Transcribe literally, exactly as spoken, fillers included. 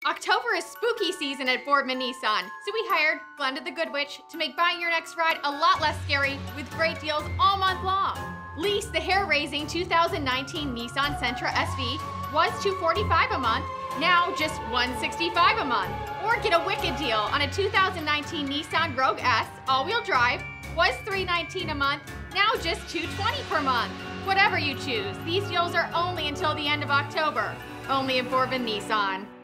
October is spooky season at Boardman Nissan, so we hired Glenda the Good Witch to make buying your next ride a lot less scary with great deals all month long. Lease the hair-raising two thousand nineteen Nissan Sentra S V was two hundred forty-five dollars a month, now just one hundred sixty-five dollars a month. Or get a wicked deal on a two thousand nineteen Nissan Rogue S all-wheel drive, was three hundred nineteen dollars a month, now just two hundred twenty dollars per month. Whatever you choose, these deals are only until the end of October. Only at Boardman Nissan.